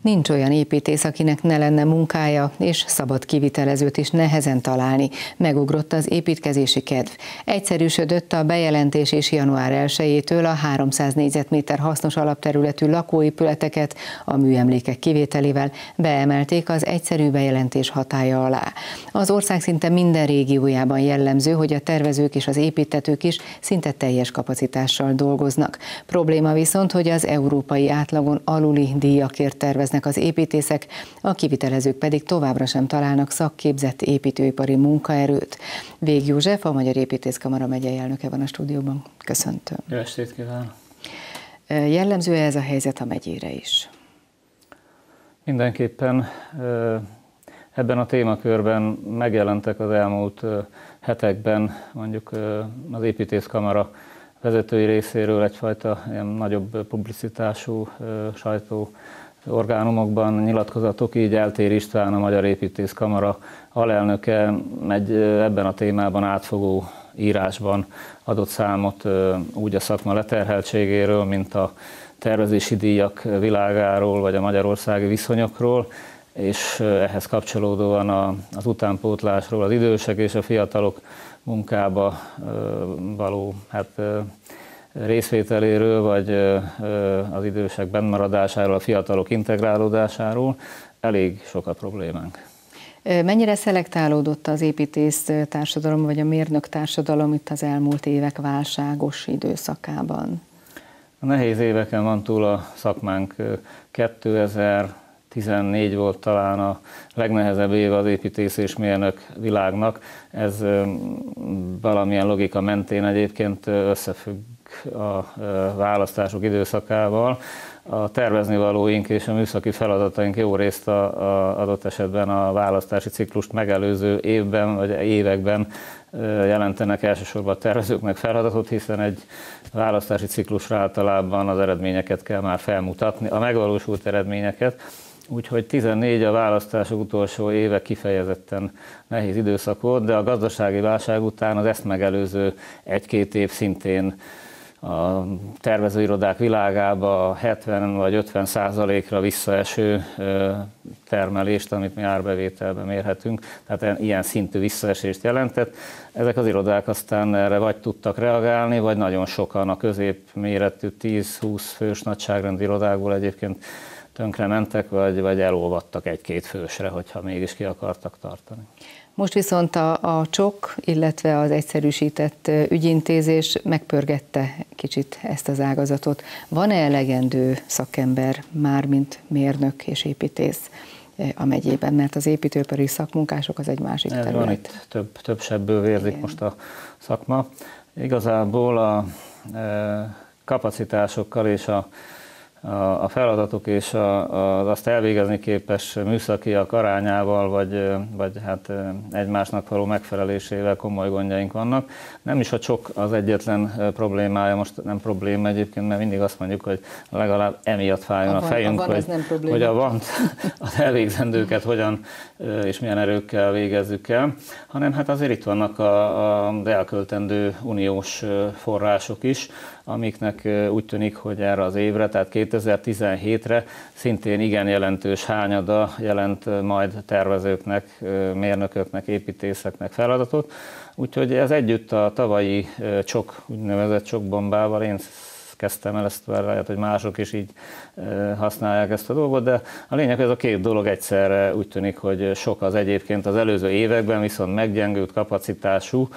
Nincs olyan építész, akinek ne lenne munkája, és szabad kivitelezőt is nehezen találni. Megugrott az építkezési kedv. Egyszerűsödött a bejelentés, és január 1-től a 300 négyzetméter hasznos alapterületű lakóépületeket a műemlékek kivételével beemelték az egyszerű bejelentés hatálya alá. Az ország szinte minden régiójában jellemző, hogy a tervezők és az építtetők is szinte teljes kapacitással dolgoznak. Probléma viszont, hogy az európai átlagon aluli díjakért terveznek az építészek, a kivitelezők pedig továbbra sem találnak szakképzett építőipari munkaerőt. Vég József, a Magyar Építészkamara megyei elnöke van a stúdióban. Köszöntöm. Jó estét kívánok! Jellemző ez a helyzet a megyére is? Mindenképpen ebben a témakörben megjelentek az elmúlt hetekben mondjuk az Építészkamara vezetői részéről egyfajta ilyen nagyobb publicitású sajtóorgánumokban nyilatkozatok, így Eltér István, a Magyar Építészkamara alelnöke egy ebben a témában átfogó írásban adott számot úgy a szakma leterheltségéről, mint a tervezési díjak világáról, vagy a magyarországi viszonyokról, és ehhez kapcsolódóan az utánpótlásról, az idősek és a fiatalok munkába való részvételéről, vagy az idősek bennmaradásáról, a fiatalok integrálódásáról elég sok a problémánk. Mennyire szelektálódott az építész társadalom, vagy a mérnök társadalom itt az elmúlt évek válságos időszakában? A nehéz éveken van túl a szakmánk. 2014 volt talán a legnehezebb év az építész és mérnök világnak. Ez valamilyen logika mentén egyébként összefügg a választások időszakával. A terveznivalóink és a műszaki feladataink jó részt adott esetben a választási ciklust megelőző évben vagy években jelentenek elsősorban a tervezőknek feladatot, hiszen egy választási ciklusra általában az eredményeket kell már felmutatni, a megvalósult eredményeket. Úgyhogy 14 a választások utolsó éve kifejezetten nehéz időszak volt, de a gazdasági válság után az ezt megelőző egy-két év szintén a tervezőirodák világába 70 vagy 50%-ra visszaeső termelést, amit mi árbevételben mérhetünk, tehát ilyen szintű visszaesést jelentett. Ezek az irodák aztán erre vagy tudtak reagálni, vagy nagyon sokan a középméretű 10-20 fős nagyságrendű irodákból egyébként tönkre mentek, vagy elolvadtak egy-két fősre, hogyha mégis ki akartak tartani. Most viszont a csok, illetve az egyszerűsített ügyintézés megpörgette kicsit ezt az ágazatot. Van-e elegendő szakember már, mint mérnök és építész a megyében? Mert az építőipari szakmunkások az egy másik terület. Van itt több sebből vérzik most a szakma. Igazából a kapacitásokkal és a feladatok és az azt elvégezni képes műszakiak arányával, vagy hát egymásnak való megfelelésével komoly gondjaink vannak. Nem is a csok az egyetlen problémája, most nem probléma egyébként, mert mindig azt mondjuk, hogy legalább emiatt fájjon a fejünk, hogy az elvégzendőket hogyan és milyen erőkkel végezzük el, hanem hát azért itt vannak az elköltendő uniós források is, amiknek úgy tűnik, hogy erre az évre, tehát 2017-re szintén igen jelentős hányada jelent majd tervezőknek, mérnököknek, építészeknek feladatot. Úgyhogy ez együtt a tavalyi úgynevezett csokbombával, én kezdtem el ezt, lehet, hogy mások is így használják ezt a dolgot, de a lényeg, hogy ez a két dolog egyszerre úgy tűnik, hogy sok az egyébként az előző években, viszont meggyengült kapacitású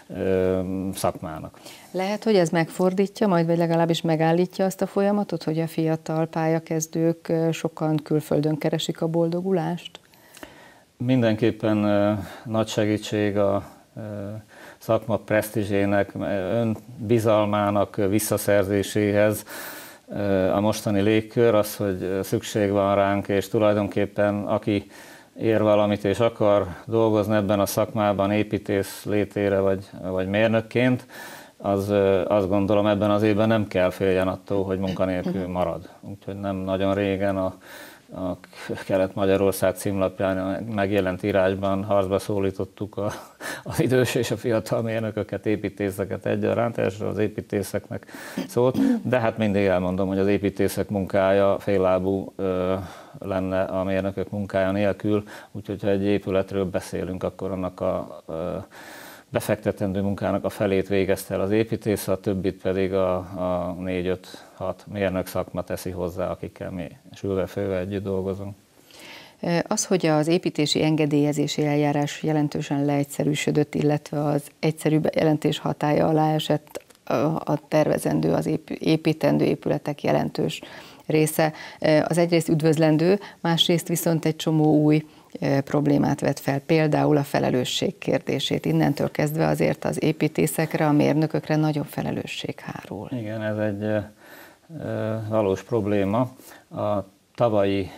szakmának. Lehet, hogy ez megfordítja, majd vagy legalábbis megállítja azt a folyamatot, hogy a fiatal pályakezdők sokan külföldön keresik a boldogulást? Mindenképpen nagy segítség a szakma presztízsének, önbizalmának visszaszerzéséhez a mostani légkör, az, hogy szükség van ránk, és tulajdonképpen aki ér valamit és akar dolgozni ebben a szakmában építész létére vagy mérnökként, az azt gondolom ebben az évben nem kell féljen attól, hogy munkanélkül marad. Úgyhogy nem nagyon régen a a Kelet-Magyarország címlapján megjelent írásban harcba szólítottuk az idős és a fiatal mérnököket, építészeket egyaránt, elsősorban az építészeknek szólt, de hát mindig elmondom, hogy az építészek munkája féllábú lenne a mérnökök munkája nélkül, úgyhogy ha egy épületről beszélünk, akkor annak a befektetendő munkának a felét végezte el az építész, a többit pedig a 4-5-6 mérnök szakma teszi hozzá, akikkel mi sülve-főve együtt dolgozunk. Az, hogy az építési engedélyezési eljárás jelentősen leegyszerűsödött, illetve az egyszerű bejelentés hatálya alá esett a tervezendő, az építendő épületek jelentős része, az egyrészt üdvözlendő, másrészt viszont egy csomó új problémát vet fel, például a felelősség kérdését. Innentől kezdve azért az építészekre, a mérnökökre nagyobb felelősség hárul. Igen, ez egy valós probléma. A tavalyi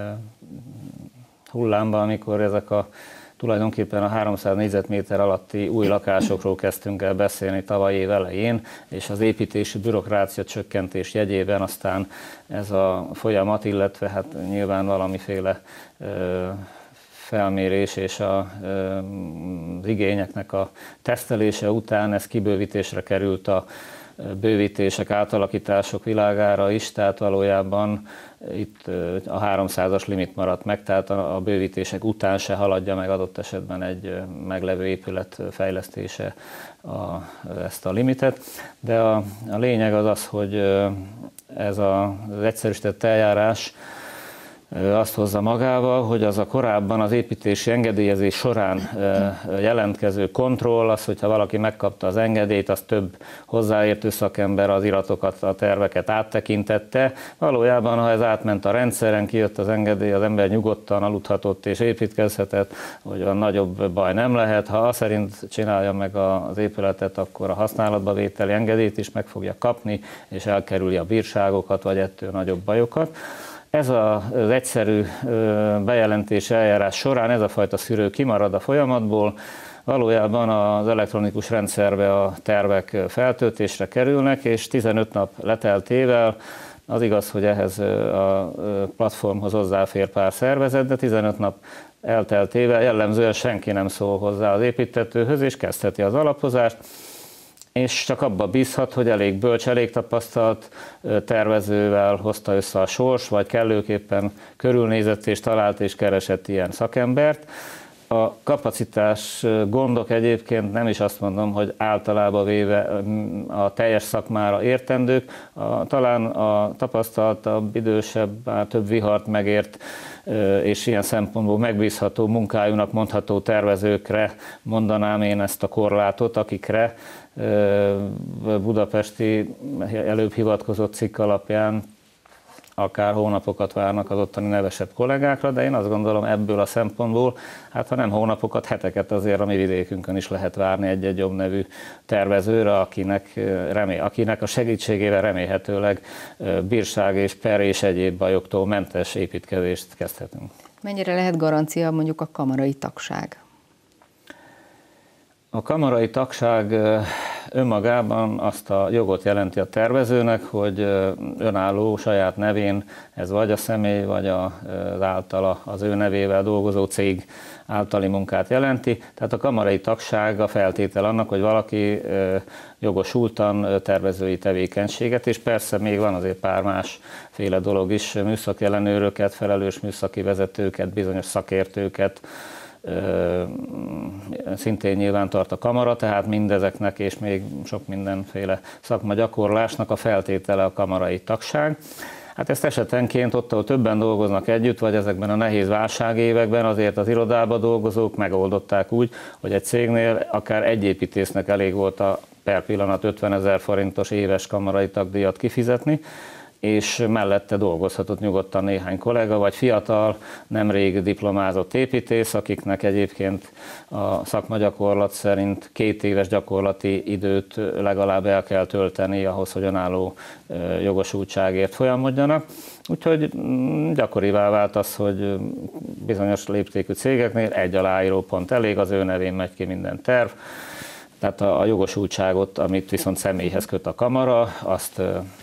hullámban, amikor ezek tulajdonképpen a 300 négyzetméter alatti új lakásokról kezdtünk el beszélni tavaly év elején, és az építési bürokrácia csökkentés jegyében aztán ez a folyamat, illetve hát nyilván valamiféle felmérés és az igényeknek a tesztelése után ez kibővítésre került a bővítések, átalakítások világára is, tehát valójában itt a 300-as limit maradt meg, tehát a bővítések után se haladja meg adott esetben egy meglevő épület fejlesztése ezt a limitet. De a lényeg az az, hogy ez az egyszerűsített eljárás azt hozza magával, hogy az a korábban az építési engedélyezés során jelentkező kontroll, az, hogyha valaki megkapta az engedélyt, az több hozzáértő szakember az iratokat, a terveket áttekintette. Valójában, ha ez átment a rendszeren, kijött az engedély, az ember nyugodtan aludhatott és építkezhetett, hogy a nagyobb baj nem lehet. Ha azt szerint csinálja meg az épületet, akkor a használatba vételi engedélyt is meg fogja kapni, és elkerüli a bírságokat, vagy ettől nagyobb bajokat. Ez az egyszerű bejelentési eljárás során ez a fajta szűrő kimarad a folyamatból, valójában az elektronikus rendszerbe a tervek feltöltésre kerülnek, és 15 nap leteltével, az igaz, hogy ehhez a platformhoz hozzáfér pár szervezet, de 15 nap elteltével jellemzően senki nem szól hozzá az építtetőhöz, és kezdheti az alapozást, és csak abba bízhat, hogy elég bölcs, elég tapasztalt tervezővel hozta össze a sors, vagy kellőképpen körülnézett és talált és keresett ilyen szakembert. A kapacitás gondok egyébként nem is azt mondom, hogy általában véve a teljes szakmára értendők, talán a tapasztaltabb, idősebb, több vihart megért és ilyen szempontból megbízható munkájúnak mondható tervezőkre mondanám én ezt a korlátot, akikre budapesti előbb hivatkozott cikk alapján akár hónapokat várnak az ottani nevesebb kollégákra, de én azt gondolom ebből a szempontból, hát ha nem hónapokat, heteket azért a mi vidékünkön is lehet várni egy-egy jobb nevű tervezőre, akinek a segítségével remélhetőleg bírság és per és egyéb bajoktól mentes építkezést kezdhetünk. Mennyire lehet garancia mondjuk a kamarai tagság? A kamarai tagság önmagában azt a jogot jelenti a tervezőnek, hogy önálló, saját nevén, ez vagy a személy, vagy az általa, az ő nevével dolgozó cég általi munkát jelenti. Tehát a kamarai tagság a feltétel annak, hogy valaki jogosultan tervezői tevékenységet, és persze még van azért pár másféle dolog is, műszaki ellenőröket, felelős műszaki vezetőket, bizonyos szakértőket, szintén nyilván tart a kamara, tehát mindezeknek és még sok mindenféle szakmagyakorlásnak a feltétele a kamarai tagság. Hát ezt esetenként ott, ahol többen dolgoznak együtt, vagy ezekben a nehéz válságévekben azért az irodába dolgozók megoldották úgy, hogy egy cégnél akár egy építésznek elég volt a per pillanat 50 000 forintos éves kamarai tagdíjat kifizetni, és mellette dolgozhatott nyugodtan néhány kollega, vagy fiatal, nemrég diplomázott építész, akiknek egyébként a szakmagyakorlat szerint 2 éves gyakorlati időt legalább el kell tölteni ahhoz, hogy önálló jogosultságért folyamodjanak. Úgyhogy gyakorivá vált az, hogy bizonyos léptékű cégeknél egy aláíró pont elég, az ő nevén megy ki minden terv. Tehát a jogosultságot, amit viszont személyhez köt a kamara, azt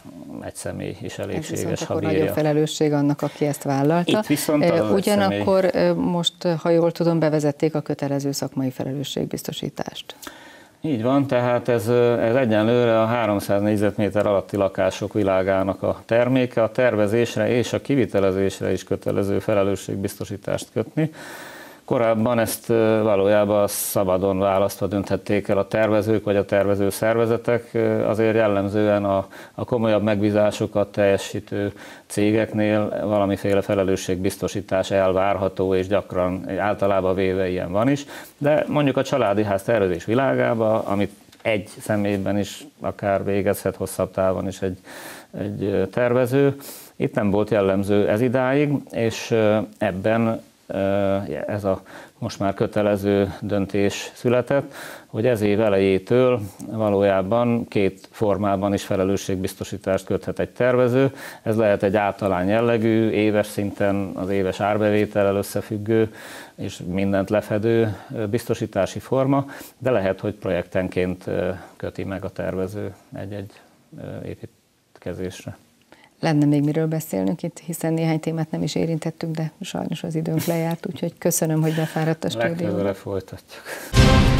egy személy is elégséges, ez viszont ha akkor bírja. nagyobb felelősség annak, aki ezt vállalta. Itt viszont ugyanakkor most, ha jól tudom, bevezették a kötelező szakmai felelősségbiztosítást. Így van, tehát ez egyenlőre a 300 négyzetméter alatti lakások világának a terméke, a tervezésre és a kivitelezésre is kötelező felelősségbiztosítást kötni. Korábban ezt valójában szabadon választva dönthették el a tervezők vagy a tervező szervezetek, azért jellemzően a komolyabb megbízásokat teljesítő cégeknél valamiféle felelősségbiztosítás elvárható, és gyakran általában véve ilyen van is, de mondjuk a családi ház tervezés világában, amit egy személyben is akár végezhet hosszabb távon is egy tervező, itt nem volt jellemző ez idáig, és ebben ez a most már kötelező döntés született, hogy ez év elejétől valójában két formában is felelősségbiztosítást köthet egy tervező. Ez lehet egy általány jellegű, éves szinten az éves árbevétellel összefüggő és mindent lefedő biztosítási forma, de lehet, hogy projektenként köti meg a tervező egy-egy építkezésre. Lenne még miről beszélnünk itt, hiszen néhány témát nem is érintettünk, de sajnos az időnk lejárt, úgyhogy köszönöm, hogy befáradt a stúdióba. Legközelebb folytatjuk.